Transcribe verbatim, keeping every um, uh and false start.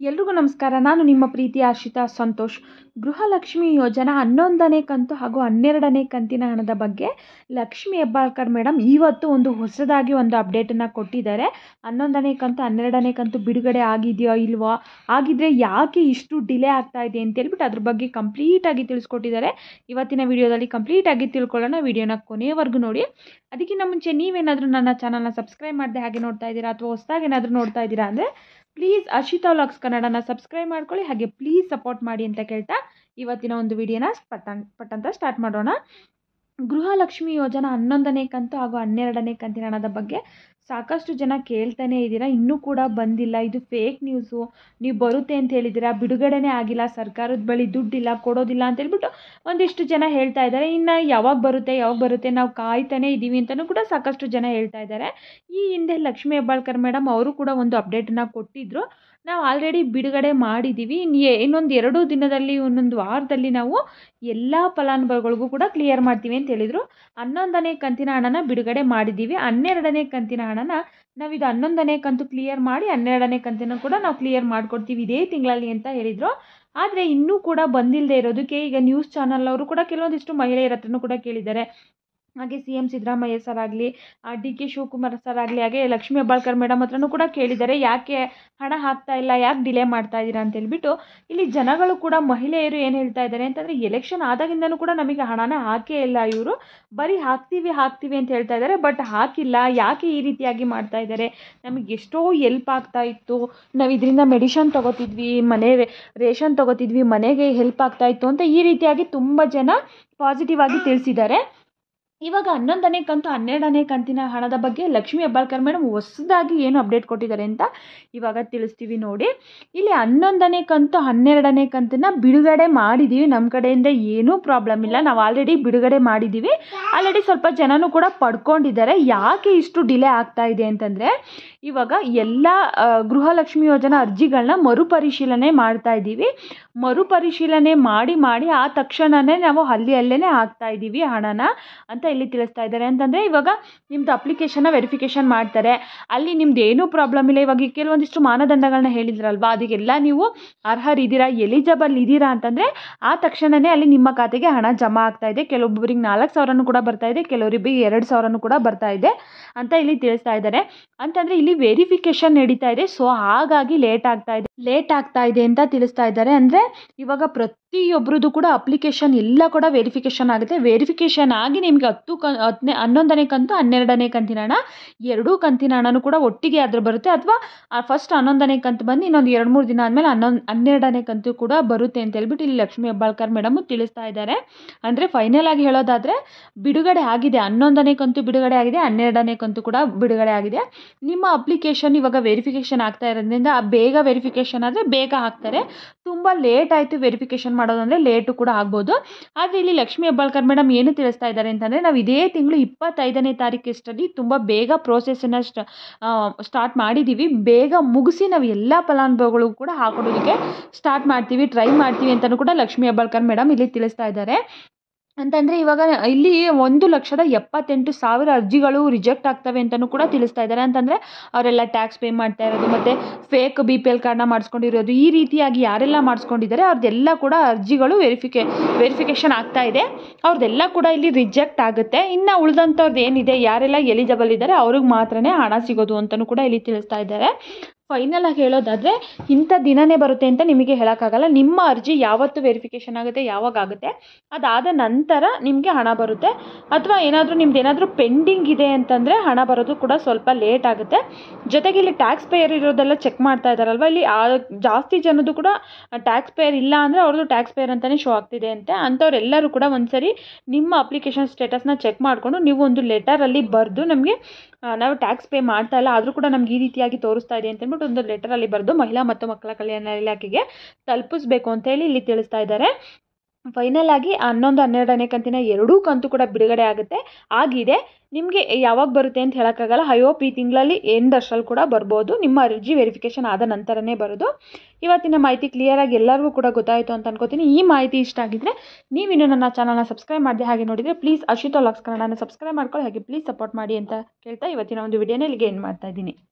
ಎಲ್ರಿಗೂ ನಮಸ್ಕಾರ. ನಾನು ನಿಮ್ಮ ಪ್ರೀತಿಯ ಹರ್ಷಿತಾ ಸಂತೋಷ್. ಗೃಹಲಕ್ಷ್ಮಿ ಯೋಜನಾ ಹನ್ನೊಂದನೇ ಕಂತು ಹಾಗೂ ಹನ್ನೆರಡನೇ ಕಂತಿನ ಹಣದ ಬಗ್ಗೆ ಲಕ್ಷ್ಮಿ ಹೆಬ್ಬಾಳ್ಕರ್ ಮೇಡಮ್ ಇವತ್ತು ಒಂದು ಹೊಸದಾಗಿ ಒಂದು ಅಪ್ಡೇಟನ್ನು ಕೊಟ್ಟಿದ್ದಾರೆ. ಹನ್ನೊಂದನೇ ಕಂತು ಹನ್ನೆರಡನೇ ಕಂತು ಬಿಡುಗಡೆ ಆಗಿದೆಯೋ ಇಲ್ವೋ, ಆಗಿದ್ದರೆ ಯಾಕೆ ಇಷ್ಟು ಡಿಲೇ ಆಗ್ತಾ ಇದೆ ಅಂತೇಳ್ಬಿಟ್ಟು ಅದ್ರ ಬಗ್ಗೆ ಕಂಪ್ಲೀಟಾಗಿ ತಿಳಿಸ್ಕೊಟ್ಟಿದ್ದಾರೆ. ಇವತ್ತಿನ ವಿಡಿಯೋದಲ್ಲಿ ಕಂಪ್ಲೀಟಾಗಿ ತಿಳ್ಕೊಳ್ಳೋಣ. ವಿಡಿಯೋನ ಕೊನೆಯವರೆಗೂ ನೋಡಿ. ಅದಕ್ಕಿಂತ ಮುಂಚೆ ನೀವೇನಾದರೂ ನನ್ನ ಚಾನಲ್ನ ಸಬ್ಸ್ಕ್ರೈಬ್ ಮಾಡದೆ ಹಾಗೆ ನೋಡ್ತಾ ಇದ್ದೀರಾ ಅಥವಾ ಹೊಸದಾಗಿ ಏನಾದರೂ ನೋಡ್ತಾ ಇದ್ದೀರಾ ಅಂದರೆ ಪ್ಲೀಸ್ ಹರ್ಷಿತಾ ವ್ಲಾಗ್ಸ್ ಕನ್ನಡನ ಸಬ್ಸ್ಕ್ರೈಬ್ ಮಾಡ್ಕೊಳ್ಳಿ, ಹಾಗೆ ಪ್ಲೀಸ್ ಸಪೋರ್ಟ್ ಮಾಡಿ ಅಂತ ಕೇಳ್ತಾ ಇವತ್ತಿನ ಒಂದು ವಿಡಿಯೋನ ಪಟ್ಟನ್ ಪಟ್ಟಂತ ಸ್ಟಾರ್ಟ್ ಮಾಡೋಣ. ಗೃಹಲಕ್ಷ್ಮಿ ಯೋಜನಾ ಹನ್ನೊಂದನೇ ಕಂತು ಹಾಗೂ ಹನ್ನೆರಡನೇ ಕಂತಿನ ಹಣದ ಬಗ್ಗೆ ಸಾಕಷ್ಟು ಜನ ಕೇಳ್ತಾನೆ ಇದ್ದೀರಾ, ಇನ್ನೂ ಕೂಡ ಬಂದಿಲ್ಲ, ಇದು ಫೇಕ್ ನ್ಯೂಸು, ನೀವು ಬರುತ್ತೆ ಅಂತ ಹೇಳಿದ್ದೀರಾ, ಬಿಡುಗಡೆನೇ ಆಗಿಲ್ಲ, ಸರ್ಕಾರದ ಬಳಿ ದುಡ್ಡಿಲ್ಲ, ಕೊಡೋದಿಲ್ಲ ಅಂತ ಹೇಳ್ಬಿಟ್ಟು ಒಂದಿಷ್ಟು ಜನ ಹೇಳ್ತಾ ಇದ್ದಾರೆ. ಇನ್ನು ಯಾವಾಗ ಬರುತ್ತೆ ಯಾವಾಗ ಬರುತ್ತೆ ನಾವು ಕಾಯ್ತಾನೆ ಇದ್ದೀವಿ ಅಂತಲೂ ಕೂಡ ಸಾಕಷ್ಟು ಜನ ಹೇಳ್ತಾ ಇದ್ದಾರೆ. ಈ ಹಿಂದೆ ಲಕ್ಷ್ಮಿ ಹೆಬ್ಬಾಳ್ಕರ್ ಮೇಡಮ್ ಅವರು ಕೂಡ ಒಂದು ಅಪ್ಡೇಟನ್ನು ಕೊಟ್ಟಿದ್ದರು. ನಾವು ಆಲ್ರೆಡಿ ಬಿಡುಗಡೆ ಮಾಡಿದ್ದೀವಿ, ಇನ್ನೊಂದು ಎರಡು ದಿನದಲ್ಲಿ ಒಂದೊಂದು ವಾರದಲ್ಲಿ ನಾವು ಎಲ್ಲ ಫಲಾನುಭವಿಗಳಿಗೂ ಕೂಡ ಕ್ಲಿಯರ್ ಮಾಡ್ತೀವಿ ಅಂತ ಹೇಳಿದರು. ಹನ್ನೊಂದನೇ ಕಂತಿನ ಹಣನ ಬಿಡುಗಡೆ ಮಾಡಿದ್ದೀವಿ. ಹನ್ನೆರಡನೇ ಕಂತಿನ ಹಣನ ನಾವು ಇದು ಹನ್ನೊಂದನೇ ಕಂತು ಕ್ಲಿಯರ್ ಮಾಡಿ ಹನ್ನೆರಡನೇ ಕಂತಿನ ಕೂಡ ನಾವು ಕ್ಲಿಯರ್ ಮಾಡಿಕೊಡ್ತೀವಿ ಇದೇ ತಿಂಗಳಲ್ಲಿ ಅಂತ ಹೇಳಿದರು. ಆದರೆ ಇನ್ನೂ ಕೂಡ ಬಂದಿಲ್ಲದೆ ಇರೋದಕ್ಕೆ ಈಗ ನ್ಯೂಸ್ ಚಾನಲ್ ಅವರು ಕೂಡ ಕೆಲವೊಂದಿಷ್ಟು ಮಹಿಳೆಯರ ಹತ್ರನೂ ಕೂಡ ಕೇಳಿದ್ದಾರೆ. ಹಾಗೆ ಸಿ ಎಂ ಸಿದ್ದರಾಮಯ್ಯ ಸರ್ ಆಗಲಿ, ಡಿ ಕೆ ಶಿವಕುಮಾರ್ ಸರ್ ಆಗಲಿ, ಹಾಗೆ ಲಕ್ಷ್ಮಿ ಹೆಬ್ಬಾಳ್ಕರ್ ಮೇಡಮ್ ಹತ್ರನೂ ಕೂಡ ಕೇಳಿದ್ದಾರೆ, ಯಾಕೆ ಹಣ ಹಾಕ್ತಾ ಇಲ್ಲ, ಯಾಕೆ ಡಿಲೇ ಮಾಡ್ತಾ ಇದ್ದೀರಾ ಅಂತ ಹೇಳ್ಬಿಟ್ಟು. ಇಲ್ಲಿ ಜನಗಳು ಕೂಡ ಮಹಿಳೆಯರು ಏನು ಹೇಳ್ತಾ ಇದ್ದಾರೆ ಅಂತಂದರೆ, ಎಲೆಕ್ಷನ್ ಆದಾಗಿಂದನೂ ಕೂಡ ನಮಗೆ ಹಣನ ಹಾಕೇ ಇಲ್ಲ ಇವರು, ಬರೀ ಹಾಕ್ತೀವಿ ಹಾಕ್ತೀವಿ ಅಂತ ಹೇಳ್ತಾ ಇದ್ದಾರೆ, ಬಟ್ ಹಾಕಿಲ್ಲ, ಯಾಕೆ ಈ ರೀತಿಯಾಗಿ ಮಾಡ್ತಾ ಇದ್ದಾರೆ, ನಮಗೆ ಎಷ್ಟೋ ಹೆಲ್ಪ್ ಆಗ್ತಾ ಇತ್ತು, ನಾವು ಇದರಿಂದ ಮೆಡಿಷನ್ ತೊಗೋತಿದ್ವಿ, ಮನೆ ರೇಷನ್ ತೊಗೋತಿದ್ವಿ, ಮನೆಗೆ ಹೆಲ್ಪ್ ಆಗ್ತಾ ಇತ್ತು ಅಂತ ಈ ರೀತಿಯಾಗಿ ತುಂಬ ಜನ ಪಾಸಿಟಿವ್ ಆಗಿ ತಿಳಿಸಿದ್ದಾರೆ. ಇವಾಗ ಹನ್ನೊಂದನೇ ಕಂತು ಹನ್ನೆರಡನೇ ಕಂತಿನ ಹಣದ ಬಗ್ಗೆ ಲಕ್ಷ್ಮಿ ಹೆಬ್ಬಾಳ್ಕರ್ ಮೇಡಮ್ ಹೊಸದಾಗಿ ಏನು ಅಪ್ಡೇಟ್ ಕೊಟ್ಟಿದ್ದಾರೆ ಅಂತ ಇವಾಗ ತಿಳಿಸ್ತೀವಿ ನೋಡಿ. ಇಲ್ಲಿ ಹನ್ನೊಂದನೇ ಕಂತು ಹನ್ನೆರಡನೇ ಕಂತನ್ನ ಬಿಡುಗಡೆ ಮಾಡಿದ್ದೀವಿ, ನಮ್ಮ ಕಡೆಯಿಂದ ಏನೂ ಪ್ರಾಬ್ಲಮ್ ಇಲ್ಲ, ನಾವು ಆಲ್ರೆಡಿ ಬಿಡುಗಡೆ ಮಾಡಿದ್ದೀವಿ, ಆಲ್ರೆಡಿ ಸ್ವಲ್ಪ ಜನನೂ ಕೂಡ ಪಡ್ಕೊಂಡಿದ್ದಾರೆ. ಯಾಕೆ ಇಷ್ಟು ಡಿಲೇ ಆಗ್ತಾ ಇದೆ ಅಂತಂದರೆ, ಇವಾಗ ಎಲ್ಲ ಗೃಹಲಕ್ಷ್ಮಿ ಯೋಜನಾ ಅರ್ಜಿಗಳನ್ನ ಮರುಪರಿಶೀಲನೆ ಮಾಡ್ತಾ ಇದ್ದೀವಿ. ಮರುಪರಿಶೀಲನೆ ಮಾಡಿ ಮಾಡಿ ಆ ತಕ್ಷಣವೇ ನಾವು ಅಲ್ಲಿ ಅಲ್ಲೇ ಹಾಕ್ತಾ ಇದ್ದೀವಿ ಹಣನ ಅಂತ ಇಲ್ಲಿ ತಿಳಿಸ್ತಾ ಇದ್ದಾರೆ. ಅಂತಂದರೆ ಇವಾಗ ನಿಮ್ಮದು ಅಪ್ಲಿಕೇಶನ್ನ ವೆರಿಫಿಕೇಷನ್ ಮಾಡ್ತಾರೆ, ಅಲ್ಲಿ ನಿಮ್ದು ಏನೂ ಪ್ರಾಬ್ಲಮ್ ಇಲ್ಲ. ಇವಾಗ ಕೆಲವೊಂದಿಷ್ಟು ಮಾನದಂಡಗಳನ್ನ ಹೇಳಿದ್ರಲ್ವಾ, ಅದಕ್ಕೆಲ್ಲ ನೀವು ಅರ್ಹರಿದ್ದೀರಾ, ಎಲಿಜಿಬಲ್ ಇದ್ದೀರಾ ಅಂತಂದರೆ ಆ ತಕ್ಷಣವೇ ಅಲ್ಲಿ ನಿಮ್ಮ ಖಾತೆಗೆ ಹಣ ಜಮಾ ಆಗ್ತಾ ಇದೆ. ಕೆಲವೊಬ್ಬರಿಗೆ ನಾಲ್ಕು ಸಾವಿರನೂ ಕೂಡ ಬರ್ತಾ ಇದೆ, ಕೆಲವರಿಗೆ ಎರಡು ಸಾವಿರನೂ ಕೂಡ ಬರ್ತಾ ಇದೆ ಅಂತ ಇಲ್ಲಿ ತಿಳಿಸ್ತಾ ಇದ್ದಾರೆ. ಅಂತಂದರೆ ಇಲ್ಲಿ ವೆರಿಫಿಕೇಷನ್ ನಡೀತಾ ಇದೆ, ಸೊ ಹಾಗಾಗಿ ಲೇಟ್ ಆಗ್ತಾ ಇದೆ ಲೇಟ್ ಆಗ್ತಾ ಇದೆ ಅಂತ ತಿಳಿಸ್ತಾ ಇದ್ದಾರೆ. ಅಂದರೆ ಇವಾಗ ಪ್ರತಿಯೊಬ್ಬರದ್ದು ಕೂಡ ಅಪ್ಲಿಕೇಶನ್ ಎಲ್ಲ ಕೂಡ ವೆರಿಫಿಕೇಷನ್ ಆಗುತ್ತೆ. ವೆರಿಫಿಕೇಷನ್ ಆಗಿ ನಿಮಗೆ ಹತ್ತು ಕ ಹತ್ತನೇ ಹನ್ನೊಂದನೇ ಕಂತು ಹನ್ನೆರಡನೇ ಕಂತಿನ ಹಣ ಎರಡೂ ಕಂತಿನ ಹಣನೂ ಕೂಡ ಒಟ್ಟಿಗೆ ಆದರೂ ಬರುತ್ತೆ, ಅಥವಾ ಫಸ್ಟ್ ಹನ್ನೊಂದನೇ ಕಂತು ಬಂದು ಇನ್ನೊಂದು ಎರಡು ಮೂರು ದಿನ ಆದಮೇಲೆ ಹನ್ನೊಂದು ಹನ್ನೆರಡನೇ ಕಂತು ಕೂಡ ಬರುತ್ತೆ ಅಂತ ಹೇಳ್ಬಿಟ್ಟು ಇಲ್ಲಿ ಲಕ್ಷ್ಮಿ ಹೆಬ್ಬಾಳ್ಕರ್ ಮೇಡಮ್ ತಿಳಿಸ್ತಾ ಇದ್ದಾರೆ. ಅಂದರೆ ಫೈನಲ್ ಆಗಿ ಹೇಳೋದಾದರೆ ಬಿಡುಗಡೆ ಆಗಿದೆ, ಹನ್ನೊಂದನೇ ಕಂತು ಬಿಡುಗಡೆ ಆಗಿದೆ, ಹನ್ನೆರಡನೇ ಕಂತು ಕೂಡ ಬಿಡುಗಡೆ ಆಗಿದೆ. ನಿಮ್ಮ ಅಪ್ಲಿಕೇಶನ್ ಇವಾಗ ವೆರಿಫಿಕೇಷನ್ ಆಗ್ತಾ ಇರೋದ್ರಿಂದ ಬೇಗ ವೆರಿಫಿಕೇಷನ್ ಆದರೆ ಬೇಗ ಹಾಕ್ತಾರೆ, ತುಂಬ ಲೇಟ್ ಆಯಿತು ವೆರಿಫಿಕೇಷನ್ ಮಾಡೋದಂದರೆ ಲೇಟು ಕೂಡ ಆಗ್ಬೋದು. ಆದರೆ ಇಲ್ಲಿ ಲಕ್ಷ್ಮಿ ಹೆಬ್ಬಾಳ್ಕರ್ ಮೇಡಮ್ ಏನು ತಿಳಿಸ್ತಾ ಇದ್ದಾರೆ ಅಂತಂದರೆ, ನಾವು ಇದೇ ತಿಂಗಳು ಇಪ್ಪತ್ತೈದನೇ ತಾರೀಕಿಷ್ಟಲ್ಲಿ ತುಂಬ ಬೇಗ ಪ್ರೋಸೆಸನ್ನು ಸ್ಟಾರ್ಟ್ ಮಾಡಿದ್ದೀವಿ, ಬೇಗ ಮುಗಿಸಿ ನಾವು ಎಲ್ಲ ಫಲಾನುಭವಿಗಳು ಕೂಡ ಹಾಕೊಡೋದಕ್ಕೆ ಸ್ಟಾರ್ಟ್ ಮಾಡ್ತೀವಿ, ಟ್ರೈ ಮಾಡ್ತೀವಿ ಅಂತಲೂ ಕೂಡ ಲಕ್ಷ್ಮಿ ಹೆಬ್ಬಾಳ್ಕರ್ ಮೇಡಮ್ ಇಲ್ಲಿ ತಿಳಿಸ್ತಾ ಇದ್ದಾರೆ. ಅಂತಂದರೆ ಇವಾಗ ಇಲ್ಲಿ ಒಂದು ಲಕ್ಷದ ಎಪ್ಪತ್ತೆಂಟು ಸಾವಿರ ಅರ್ಜಿಗಳು ರಿಜೆಕ್ಟ್ ಆಗ್ತವೆ ಅಂತಲೂ ಕೂಡ ತಿಳಿಸ್ತಾ ಇದ್ದಾರೆ. ಅಂತಂದರೆ ಅವರೆಲ್ಲ ಟ್ಯಾಕ್ಸ್ ಪೇ ಮಾಡ್ತಾ ಇರೋದು, ಮತ್ತು ಫೇಕ್ ಬಿ ಪಿ ಎಲ್ ಕಾರ್ಡ್ನ ಮಾಡಿಸ್ಕೊಂಡಿರೋದು, ಈ ರೀತಿಯಾಗಿ ಯಾರೆಲ್ಲ ಮಾಡಿಸ್ಕೊಂಡಿದ್ದಾರೆ ಅವ್ರದ್ದೆಲ್ಲ ಕೂಡ ಅರ್ಜಿಗಳು ವೆರಿಫಿಕೇ ವೆರಿಫಿಕೇಷನ್ ಆಗ್ತಾ ಇದೆ, ಅವ್ರದ್ದೆಲ್ಲ ಕೂಡ ಇಲ್ಲಿ ರಿಜೆಕ್ಟ್ ಆಗುತ್ತೆ. ಇನ್ನು ಉಳಿದಂಥವ್ರದ್ದು ಏನಿದೆ, ಯಾರೆಲ್ಲ ಎಲಿಜಿಬಲ್ ಇದ್ದಾರೆ ಅವ್ರಿಗೆ ಮಾತ್ರನೇ ಹಣ ಸಿಗೋದು ಅಂತಲೂ ಕೂಡ ಇಲ್ಲಿ ತಿಳಿಸ್ತಾ ಇದ್ದಾರೆ. ಫೈನಲ್ ಆಗಿ ಹೇಳೋದಾದರೆ ಇಂಥ ದಿನವೇ ಬರುತ್ತೆ ಅಂತ ನಿಮಗೆ ಹೇಳೋಕ್ಕಾಗಲ್ಲ, ನಿಮ್ಮ ಅರ್ಜಿ ಯಾವತ್ತು ವೆರಿಫಿಕೇಷನ್ ಆಗುತ್ತೆ, ಯಾವಾಗ ಆಗುತ್ತೆ ಅದಾದ ನಂತರ ನಿಮಗೆ ಹಣ ಬರುತ್ತೆ. ಅಥವಾ ಏನಾದರೂ ನಿಮ್ದು ಏನಾದರೂ ಪೆಂಡಿಂಗ್ ಇದೆ ಅಂತಂದರೆ ಹಣ ಬರೋದು ಕೂಡ ಸ್ವಲ್ಪ ಲೇಟ್ ಆಗುತ್ತೆ. ಜೊತೆಗೆ ಇಲ್ಲಿ ಟ್ಯಾಕ್ಸ್ ಪೇಯರ್ ಇರೋದೆಲ್ಲ ಚೆಕ್ ಮಾಡ್ತಾ ಇದ್ದಾರಲ್ವ, ಇಲ್ಲಿ ಆ ಜಾಸ್ತಿ ಜನದ್ದು ಕೂಡ ಟ್ಯಾಕ್ಸ್ ಪೇಯರ್ ಇಲ್ಲ ಅಂದರೆ ಅವ್ರದ್ದು ಟ್ಯಾಕ್ಸ್ ಪೇಯರ್ ಅಂತಲೇ ಶೋ ಆಗ್ತಿದೆ ಅಂತೆ. ಅಂಥವ್ರೆಲ್ಲರೂ ಕೂಡ ಒಂದ್ಸರಿ ನಿಮ್ಮ ಅಪ್ಲಿಕೇಶನ್ ಸ್ಟೇಟಸ್ನ ಚೆಕ್ ಮಾಡಿಕೊಂಡು ನೀವು ಒಂದು ಲೆಟರಲ್ಲಿ ಬರೆದು ನಮಗೆ ನಾವು ಟ್ಯಾಕ್ಸ್ ಪೇ ಮಾಡ್ತಾ ಇಲ್ಲ ಆದರೂ ಕೂಡ ನಮ್ಗೆ ಈ ರೀತಿಯಾಗಿ ತೋರಿಸ್ತಾ ಇದೆ ಅಂತ ಅಂದ್ಬಿಟ್ಟು ಒಂದು ಲೆಟರಲ್ಲಿ ಬರೆದು ಮಹಿಳಾ ಮತ್ತು ಮಕ್ಕಳ ಕಲ್ಯಾಣ ಇಲಾಖೆಗೆ ತಲುಪಿಸ್ಬೇಕು ಅಂತ ಹೇಳಿ ಇಲ್ಲಿ ತಿಳಿಸ್ತಾ ಇದ್ದಾರೆ. ಫೈನಲ್ ಆಗಿ ಹನ್ನೊಂದು ಹನ್ನೆರಡನೇ ಕಂತಿನ ಎರಡೂ ಕಂತು ಕೂಡ ಬಿಡುಗಡೆ ಆಗುತ್ತೆ ಆಗಿದೆ. ನಿಮಗೆ ಯಾವಾಗ ಬರುತ್ತೆ ಅಂತ ಹೇಳೋಕ್ಕಾಗಲ್ಲ, ಐ ಹೋಪ್ ಈ ತಿಂಗಳಲ್ಲಿ ಎಂಡ್ ಅಷ್ಟರಲ್ಲಿ ಕೂಡ ಬರ್ಬೋದು, ನಿಮ್ಮ ಅರ್ಜಿ ವೆರಿಫಿಕೇಷನ್ ಆದ ನಂತರನೇ ಬರೋದು. ಇವತ್ತಿನ ಮಾಹಿತಿ ಕ್ಲಿಯರಾಗಿ ಎಲ್ಲರಿಗೂ ಕೂಡ ಗೊತ್ತಾಯಿತು ಅಂತ ಅನ್ಕೋತೀನಿ. ಈ ಮಾಹಿತಿ ಇಷ್ಟ ಆಗಿದ್ದರೆ ನೀವಿನ್ನೂ ನನ್ನ ಚಾನಲ್ನ ಸಬ್ಸ್ಕ್ರೈಬ್ ಮಾಡದೆ ಹಾಗೆ ನೋಡಿದರೆ ಪ್ಲೀಸ್ ಹರ್ಷಿತಾ ವ್ಲಾಗ್ಸ್ ಕನ್ನಡನ ಸಬ್ಸ್ಕ್ರೈಬ್ ಮಾಡ್ಕೊಳ್ಳಿ, ಹಾಗೆ ಪ್ಲೀಸ್ ಸಪೋರ್ಟ್ ಮಾಡಿ ಅಂತ ಕೇಳ್ತಾ ಇವತ್ತಿನ ಒಂದು ವಿಡಿಯೋನ ಇಲ್ಲಿಗೆ ಎಂಡ್ ಮಾಡ್ತಾ ಇದ್ದೀನಿ.